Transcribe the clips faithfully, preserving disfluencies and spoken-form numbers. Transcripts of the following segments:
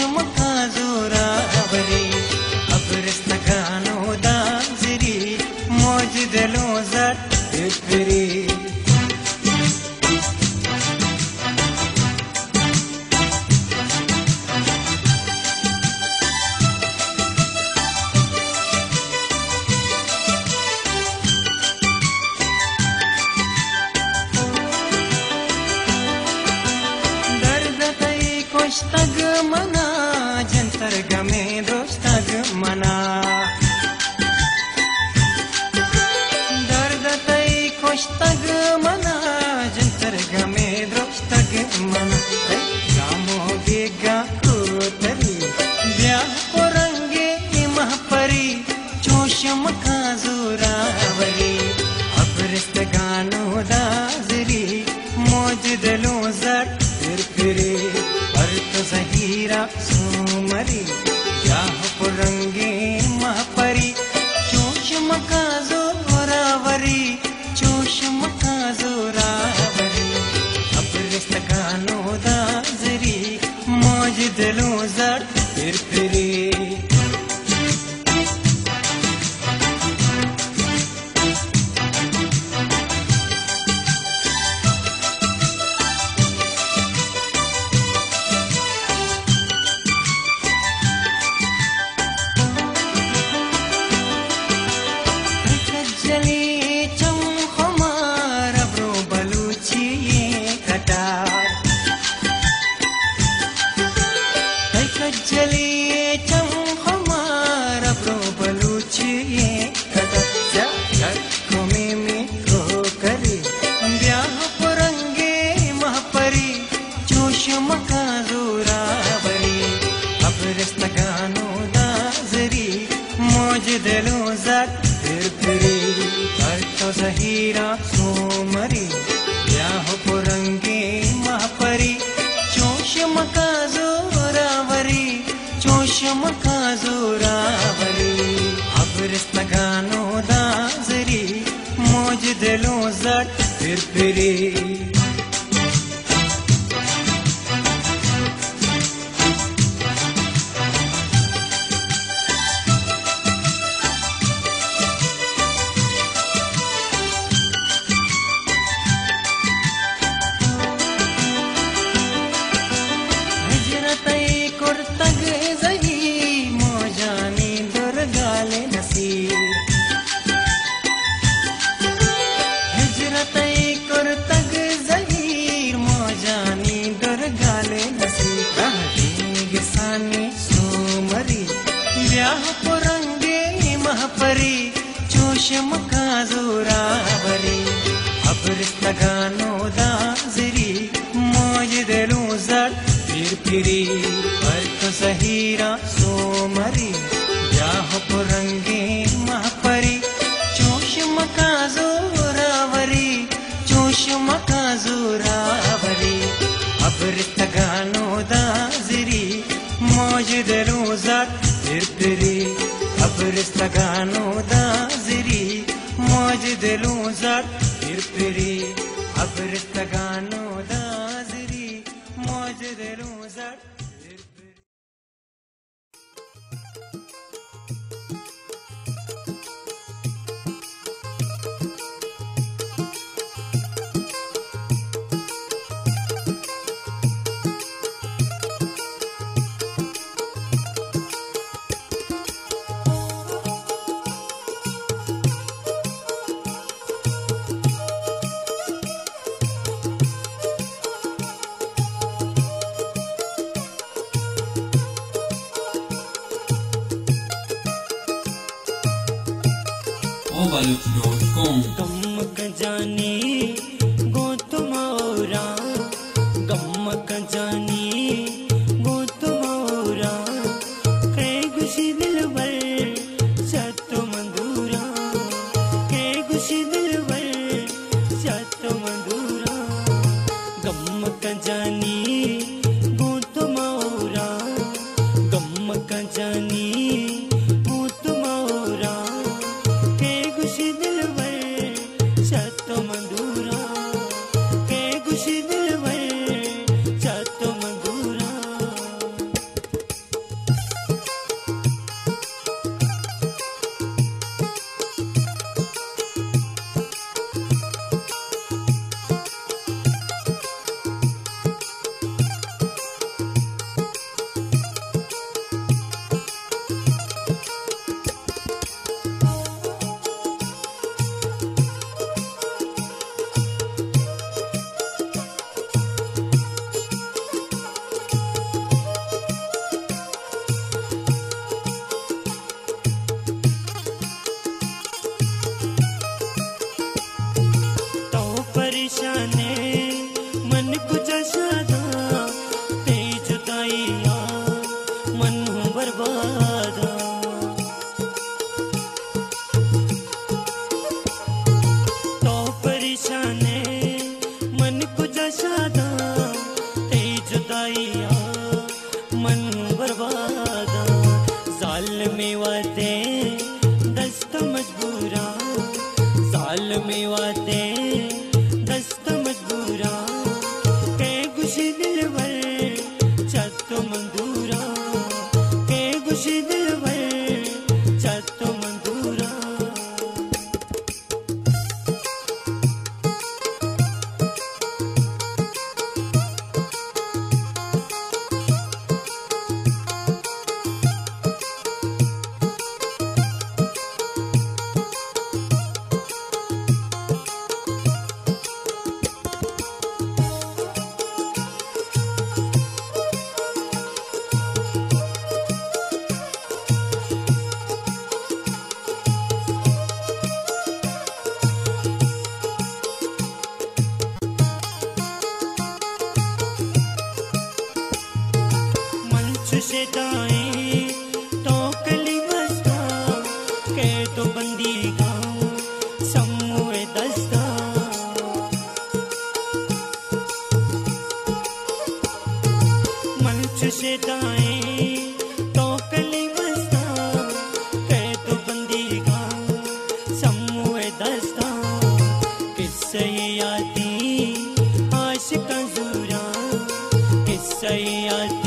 मका जोरावरी अबरस्तगानो दाजरी मौज दिलों जट फिरी तग मना जंतर गमे दोस्त तग मना दर्द तई खुश तग मना जंतर गमे दोस्त तग मना गामो गेगा कोतरी ब्याह को रंगे महपरी जोश मका जोरावरी अबरस्त गानो दाजरी मौज दिलों जट फिर फिरे ज़हीरा सुमरी ब्याह पुरंगे महपरी जोश मका जोरावरी जोश मका जोरावरी अबरस्तगानो दाजरी मौज दिलों जट फिर फिरी दिलों जट फिर फिरी कर तो ज़हीरा सोमरी ब्याह पुरंगे महपरी जोश मका जोरावरी जोश मका जोरावरी अबरस्तगानो दाजरी मौज दिलों जट फिर फिरी ब्याह पुरंगे महपरी जोश मका जोरावरी अबरस्तगानो दाजरी मौज दिलों जट फिर फिरी पर तो ज़हीरा सोमरी ब्याह पुरंगे महपरी जोश मका जोरावरी जोश मका जोरावरी अबरस्तगानो दाजरी मौज दिलों जट फिर फिरी अबरस्तगानो दाजरी मौज दिलों जट फिर फिरी अबरस्तगानो दाजरी मौज दिलों जट फिर फिरी गम्मक जानी गो तुम्हारा गम्मक जानी गो तुम्हारा कै खुशी दिल भर सतो मंदूरा कै खुशी दिल भर सतो मंदूरा गम्मक जानी गो तुम्हारा गम्मक जानी गो तुम्हारा कै खुशी दिल भर बर्बादा जाल में वाते दस्त मजबूरा जाल में वाते दस्त मजबूरा के गुशी दिल भर छत मंदूरा के गुशी दिल भर छत मंदूरा से दाएं तो कली मस्ता के तो बंदी गाँव समूह दस्ता मंच से दाएं तो कली मस्ता के तो बंदी गाँव समूह दस्ता किस्से आती आशिक़ ज़ूरा किस्से आती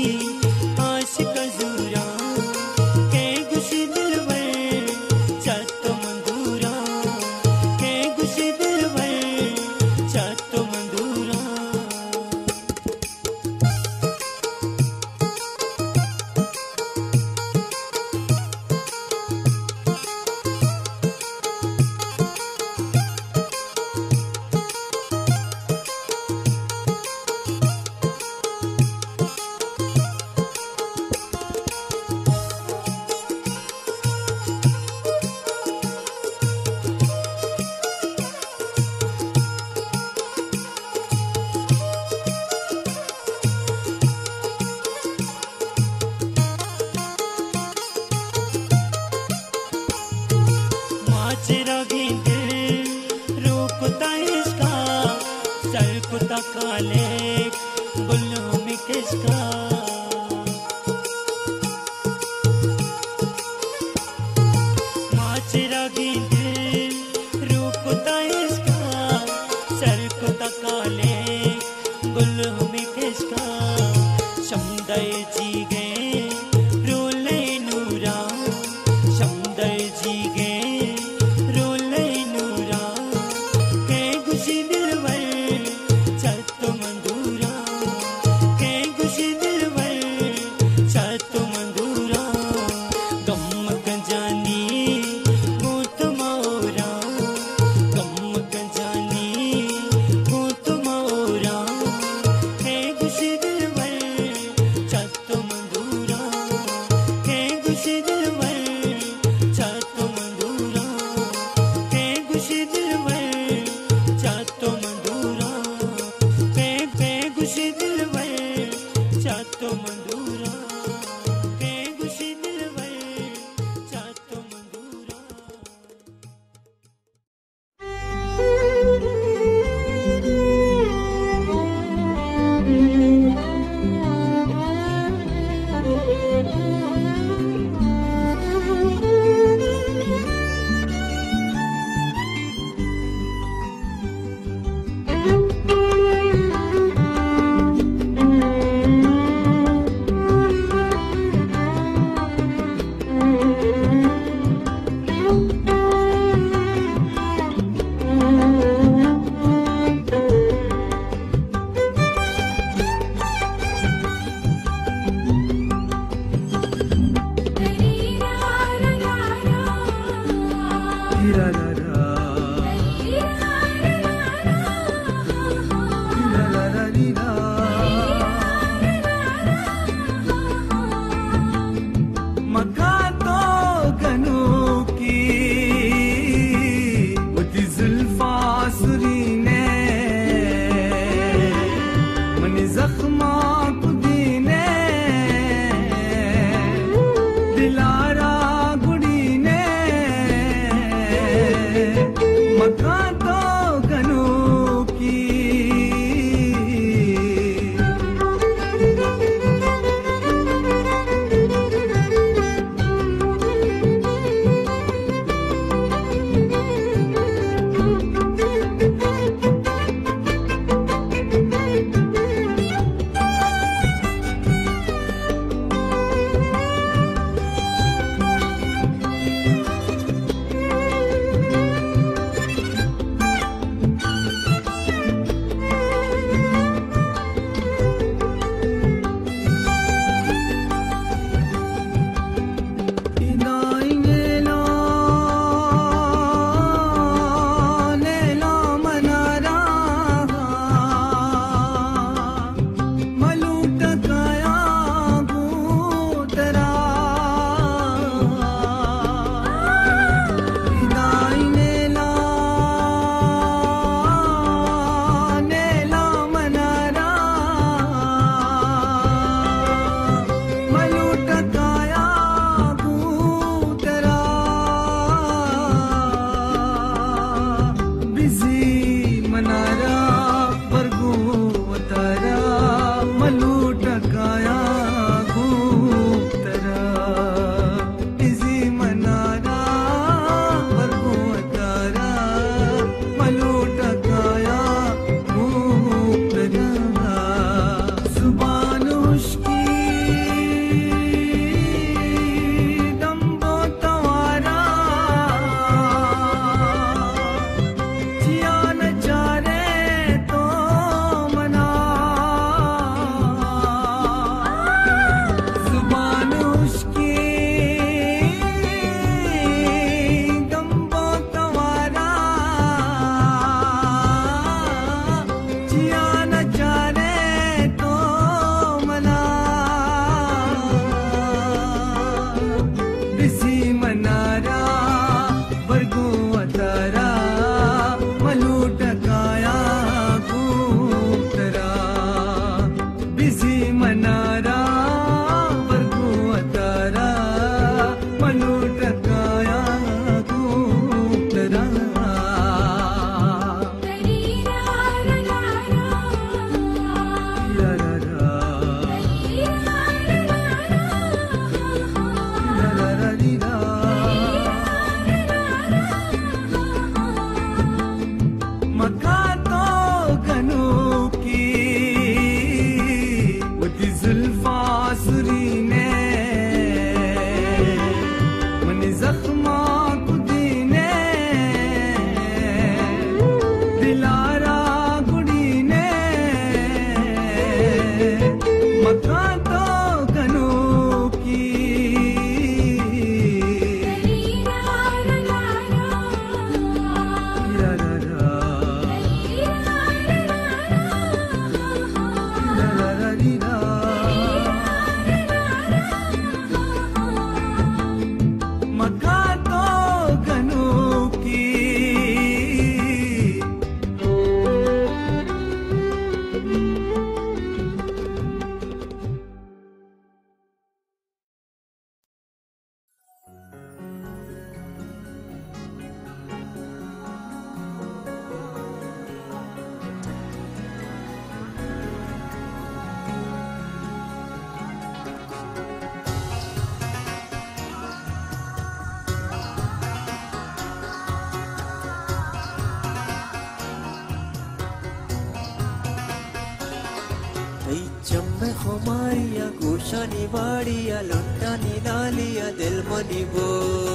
काले गुल्लों में किसका माचरा गिंदे रूपता इसका सर को तकाले गुल्लों में किसका शमदय जी गए रोले नूरा शमदय जी गए रोले नूरा के गुशी दिल भर खुमारिया गोशानी बाड़िया लुंटानी लालिया दिल मनी बो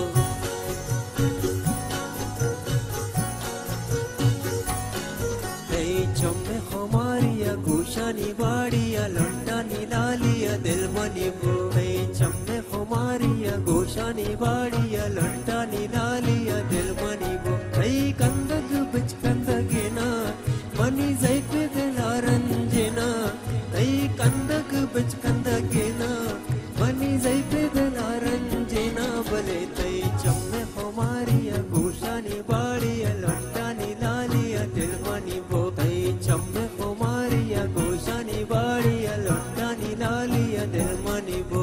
चम्मे खुमारिया गोशानी बाड़िया लुंटानी लालिया दिल मनी बो चम्मे खुमारिया गोशानी बाड़िया लुंटानी लालिया दिल मनी बो कंदग बिच कंदगेना मनी जैफ दिलारंजना कंदग बिच कंदगेना मनी जैफ दिलारंजना बले तई चम्मे खुमारिया गोशानी बाड़िया लुंटानी लालिया दिल मनी बो चम्मे खुमारिया गोशानी बाड़िया लुंटानी लालिया दिल मनी बो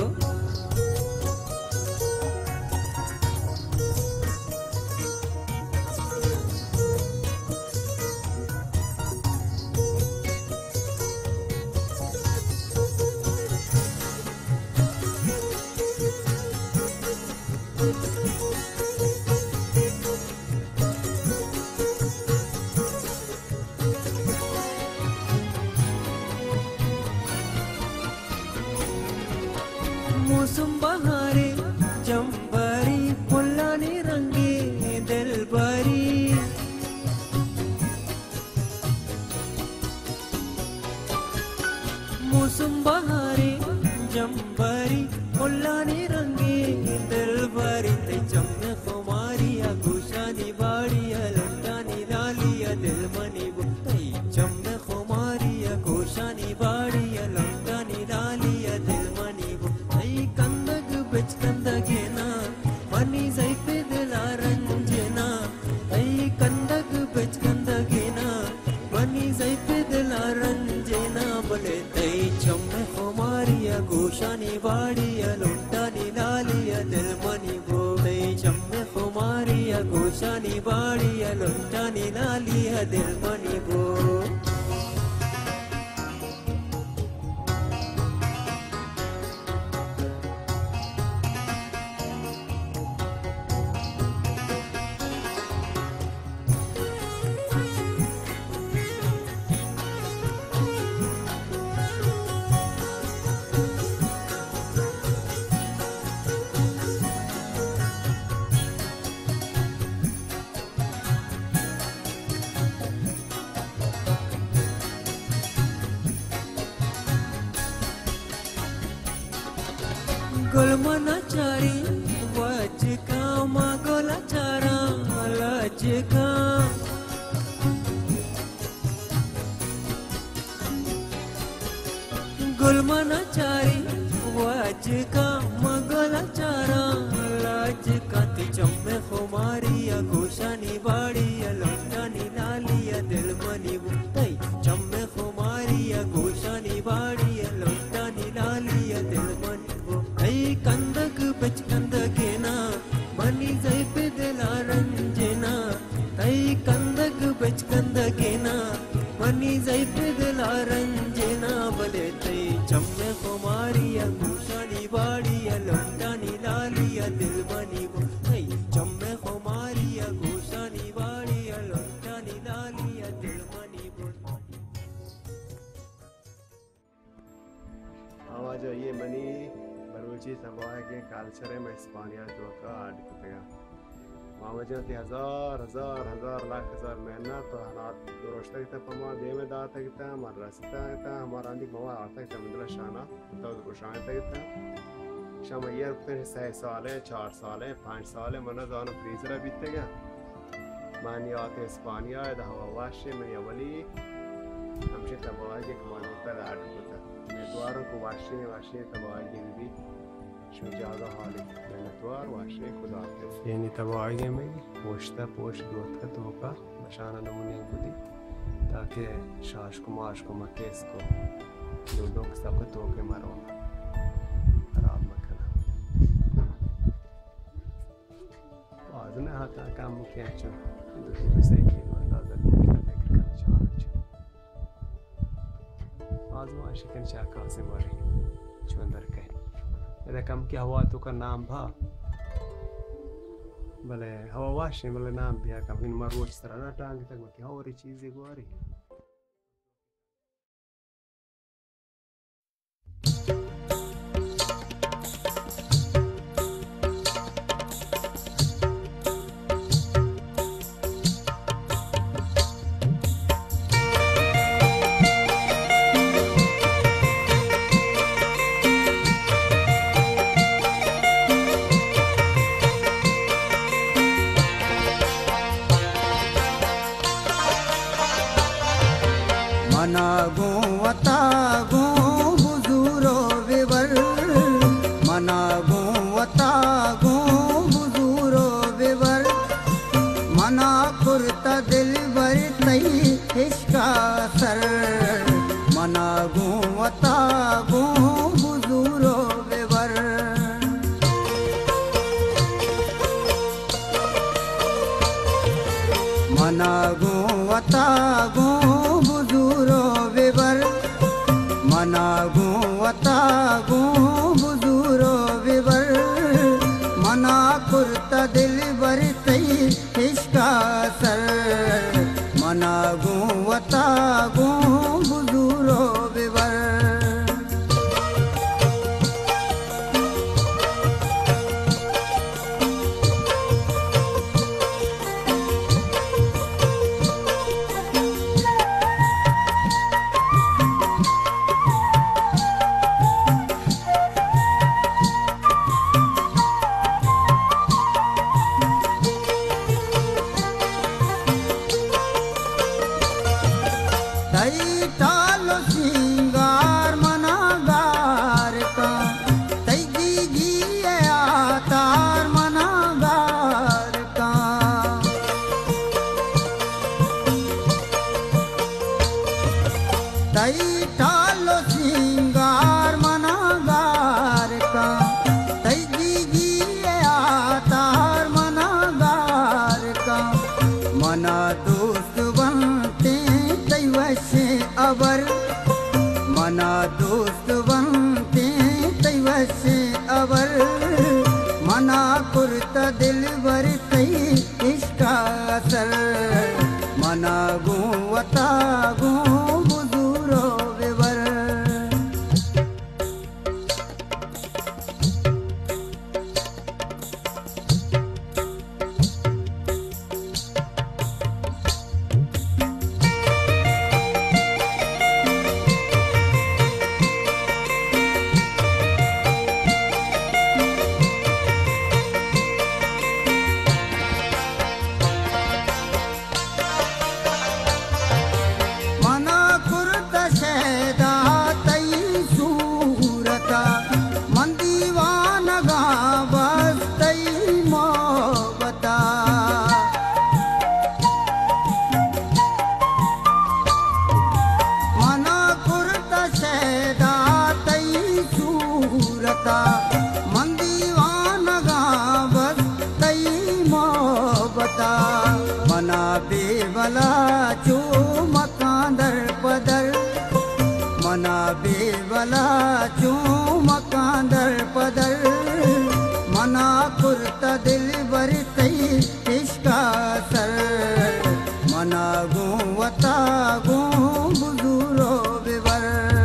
मौसम बहारे जंबरी फुलानी रंगे दिलबरी मौसम बहारे जंबरी फुलानी रंगे दिलबरी ते चम्मे खुमारिया गोशानी बाड़िया लुंटानी लालिया दिल मनी बो चम्मे खुमारिया गोशानी बाड़िया लुंटानी लालिया दिल मनी बो कंदग बिच कंदगेना मनी जैफ दिलारंजना कंदग बिच कंदगेना मनी जैफ दिलारंजना बोले तई चम्मे खुमारिया गोशानी बाड़िया लुंटानी लालिया दिल मनी बो चम्मे खुमारिया गोशानी बाड़िया लुंटानी लालिया दिल मनी बो गुलमना चारी वज का मागोला चारा लज का गुलमना चारी वज का मागोला चारा लज का चम्मे खुमारिया गोशानी बाड़िया लुंटानी लालिया दिल मनी बो चम्मे खुमारिया गोशानी बाड़िया लुंटानी लालिया दिल मनी बो कंदग बिच कंदगेना मनी जैफ दिलारंजना कंदग बिच कंदगेना मनी जैफ दिलारंजना बले तई चम्मे खुमारिया गोशानी बाड़िया लुंटानी लालिया दिल मनी बो चम्मे खुमारिया गोशानी बाड़िया लुंटानी लालिया दिल मनी बो आवाज ये मनी बलूची तबाह के कल्चर में इस्पानिया जो का आड़ कुतेगा मावजन ती हजार हजार हजार लाख हजार मेहनत तो हालात दुरुस्त तक पमा देव दा तक ता हमारा रास्ता ता हमारा अंदी मवा आता तक मंदला शाना तो रोशान तक ता शाम यार कुते छह साल चार साल पाँच साल मना जाना फ्रीजर बीतेगा मानी आते इस्पानिया दा हवा वाशे में अवली हमसे तबाह के कमाल होता है आड़ कुता द्वारों को वाशे वाशे तबाह की भी शुजागा हाली मेहनतवार वाशे खुदा के यानी तबाह में पोश्ता पोश दोता तो का मशाना नमूने बुदी ताकि शाश को माश को मकेस को दो दो सब तो के मारो खराब मकना आज ने हाथ काम किया चो दूसरे से की अंदाजा करके कर चार्ज आज माश के चाका से मारे चंदर के इधर कम क्या हुआ तो का नाम भा भले हवा वाशे भले नाम भी है कभी मरोज तरह ना टांग तक में क्या और चीज़ें गुआरी वतागो बुजुरो विवर मनागो वतागो बुजुरो विवर मना कुर्ता दिल बरतई इश्का सर मनागो वतागो बुजुरो विवर मना दोस्त बनते तैवसे अवर मना कुर्ता दिल बरतई इश्का असर मना गो वता गो बुजुरो विवर मना बेवला चो मकांदर पदर मना बेवला चो मकांदर पदर मना कुर्ता दिल बरतई इश्का सर मना गो वता गो बुजुरो विवर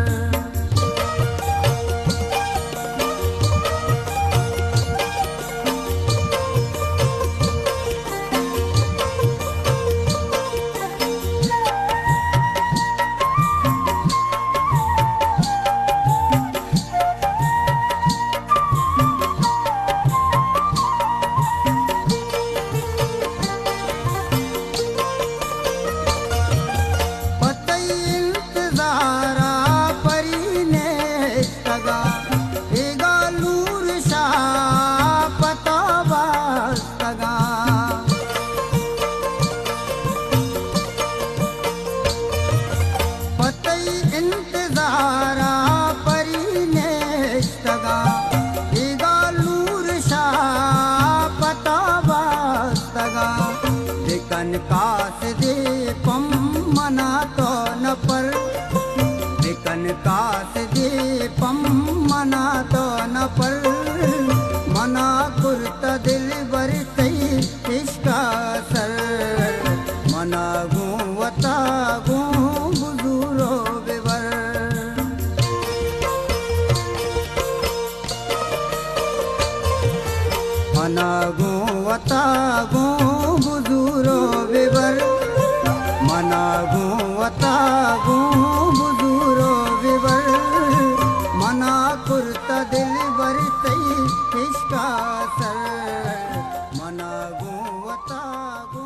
कास दे पम मना तो न पर विकन कास दे पम मना तो न पर मना कुर्ता दिल बरतई इश्का सर मना गो वता गो बुजुरो विवर मना गो वता गो बुजुरो विवर मना गो वता गो बुजुरो विवर मना कुर्ता दिल बरतई इश्का सर मना गो वता गो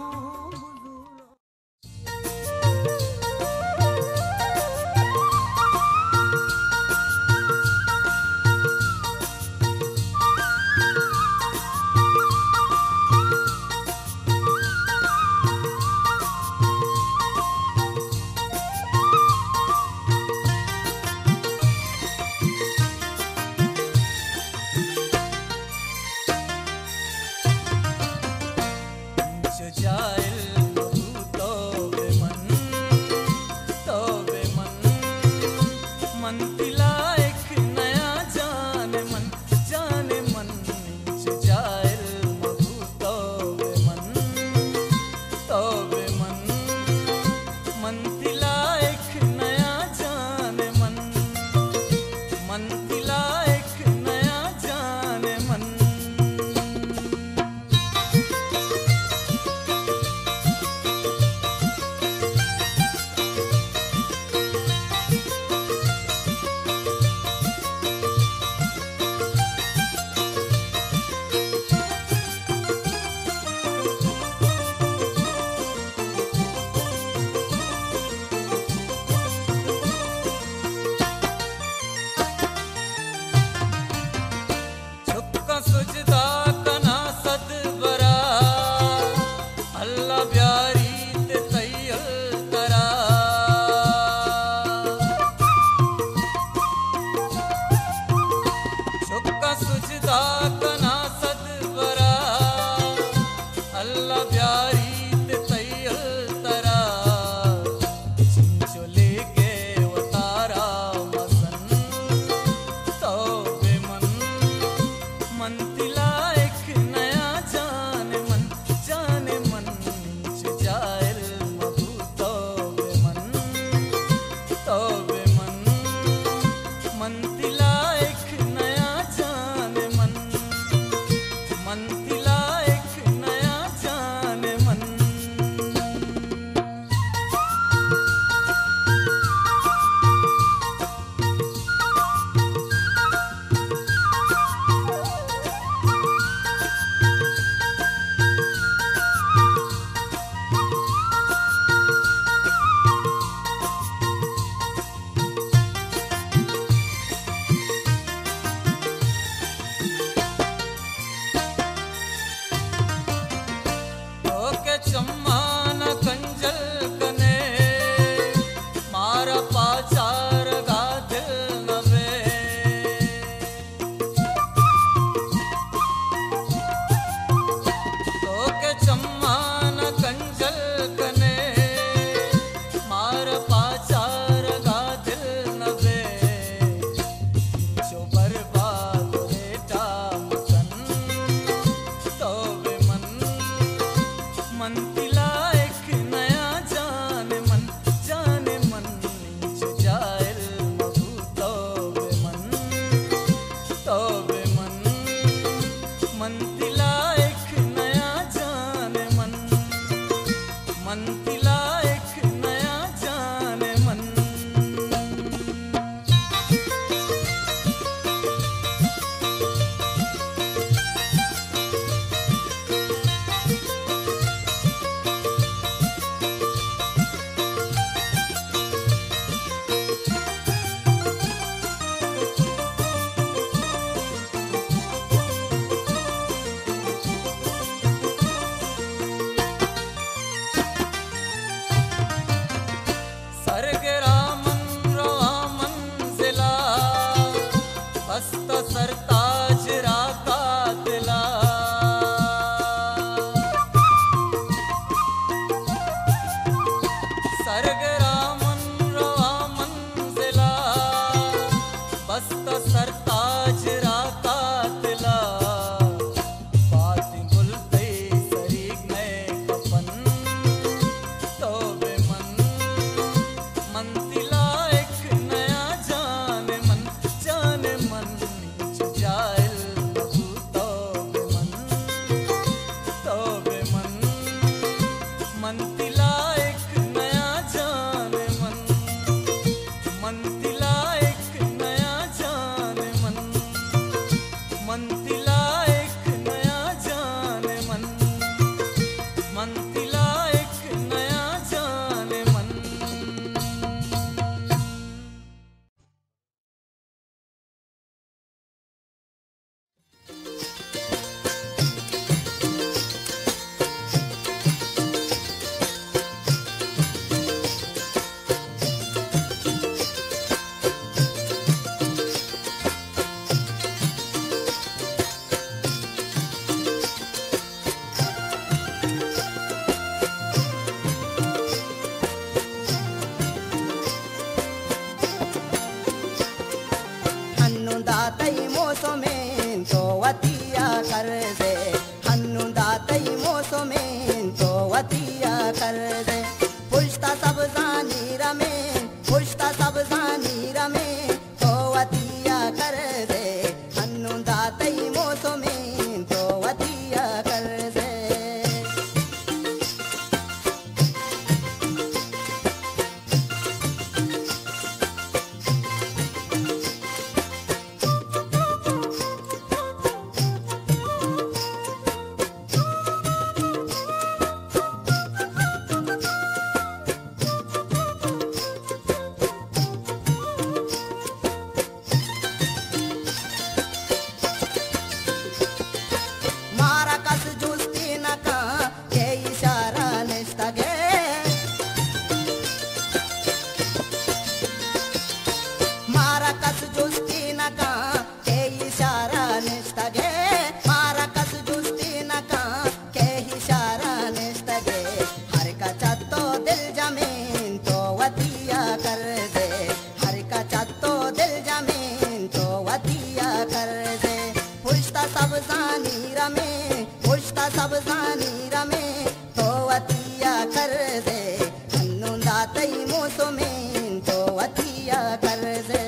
सजदा कना सद बरा अल्लाह प्यारी ते तैयल तरा चिंचो लेके वतारा मसन तौबे मन मन तिला एक नया जान मन जाने मन निंच जायल मबू तौबे मन तौबे मन मन तिला एक नया जान मन मन तिला एक नया जान मन ओके चम्मान कंजल कने मारा पाचार गा दिल नवे ओके चम्मान कंजल कने मारा पाचार गा दिल नवे जो बर्बाद रेटा मकन तौबे मन मन तिला एक नया जान मन जाने मन निंच जायल मबू तौबे मन तौबे मन मन तिला एक नया जान मन मन तिला एक नया जान मन सर्ग रामन रवा मंजिला बस्त सरताज राका दिला सर्ग रामन रवा मंजिला बस्त सरताज राका दिला बातें बुलते सरीग में कफन तौबे मन मन तिला एक नया जान मन जाने मन निंच जायल मबू तौबे मन तौबे मन मन तिला एक नया जान मन मन तिला एक नया जान मन मन तिला एक नया जान मन मन तिला एक नया जान मन ಹಣ್ಣುಂದಾತೈ ಮೋಸಮೇನ್ ತೋವತಿಯ ಕರ್ದೆ ಹಣ್ಣುಂದಾತೈ ಮೋಸಮೇನ್ ತೋವತಿಯ ಕರ್ದೆ ಪುಷ್ಟ ಸಬ್ಜಾನಿ ರಮೇನ್ ಪುಷ್ಟ ಸಬ್ಜಾನಿ ರಮೇನ್ ತೋವತಿಯ ಕರ್ದೆ ಹಣ್ಣುಂದಾತೈ ಮೋಸಮೇನ್ ತೋವತಿಯ ಕರ್ದೆ सब जानी रमे पुष्ता सब जानी रमे तो वतिया कर दे हन्नु दातई मोसो में तो वतिया कर दे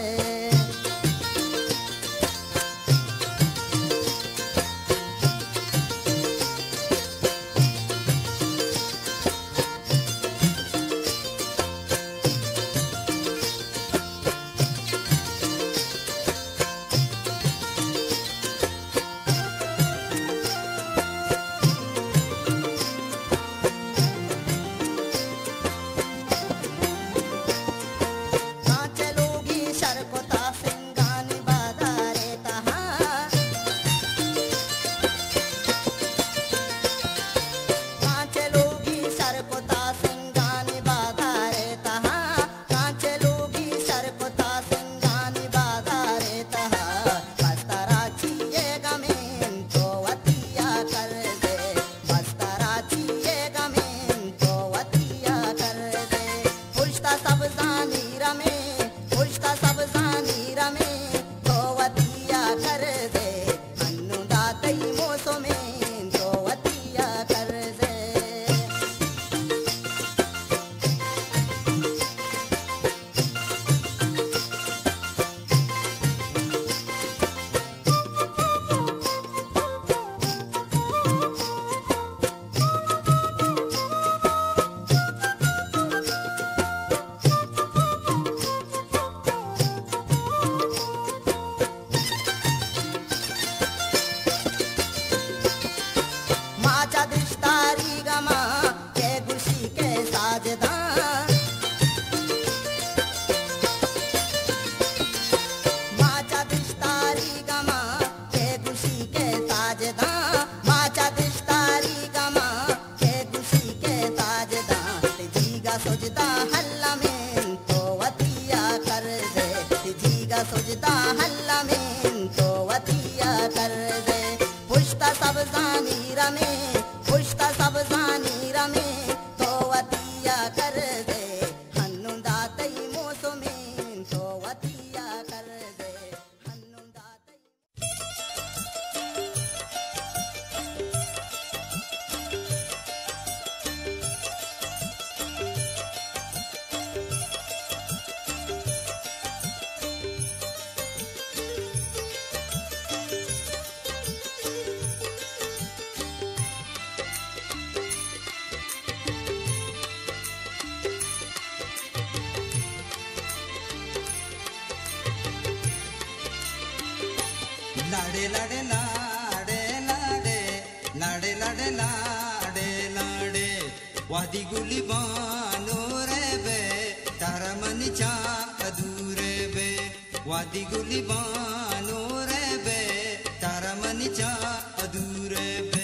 लाडे लाडे लाडे लाडे लाडे लाडे लाडे लाडे वादी गुली बानो रे बे तारा मनीचा अधूरे बे वादी गुली बानो रे बे तारा मनीचा अधूरे बे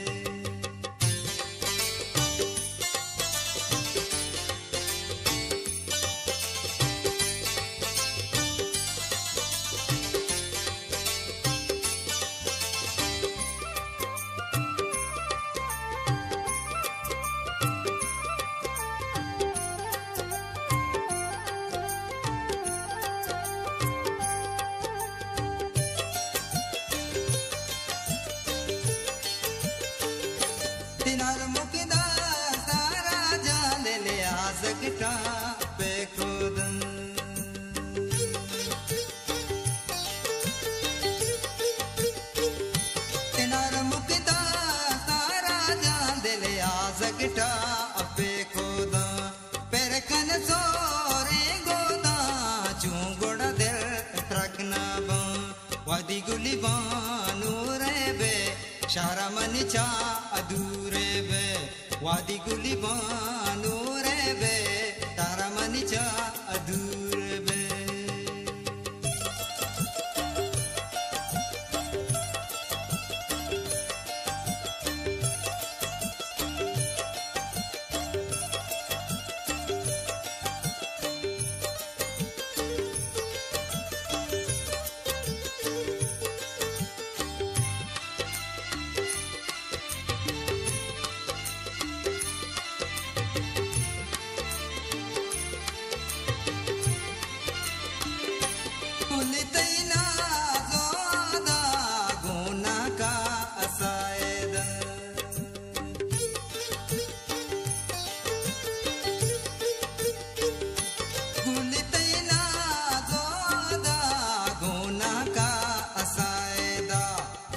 शारा मनीचा अधूरे बे वादी गुली बानो रे बे तारा मनीचा अधूरे बे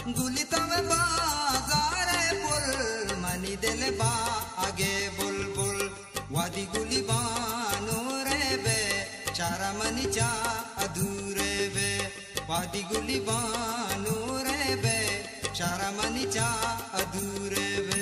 गुली तम बाजार पुल मनी दिल बा आगे बुलबुल वादी गुली बानो रे बे चारा मनी चा अधूरे बे वादी गुली बानो रे बे चारा मनी चा अधूरे बे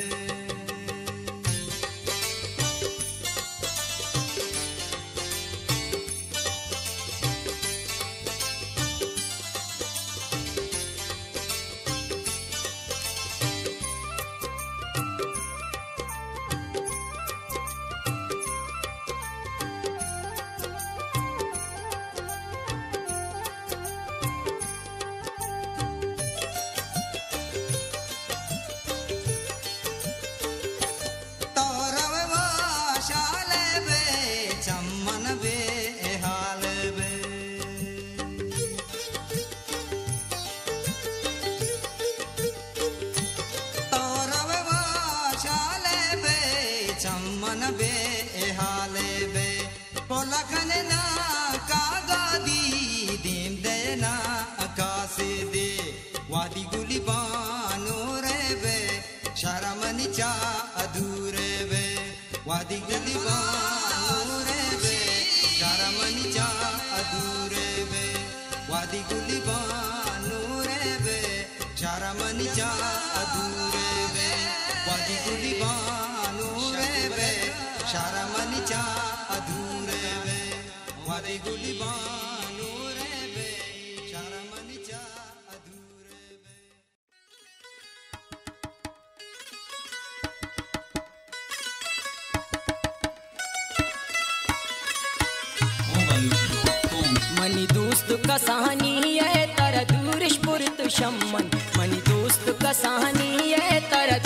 वादी गुली बानो रे बे शारा मनी चा अधूरे बे वादी गुली बानो रे बे शारा मनी चा अधूरे बे वादी गुली बानो रे बे शारा मनी चा अधूरे बे वादी गुली बानो रे बे शारा मनी चा अधूरे बे वादी गुली बानो रे बे शारा मनी चा मनी दोस्त का कहानी है तारा दूरिश पुरत शम्मन मनी दोस्त का कहानी है तारा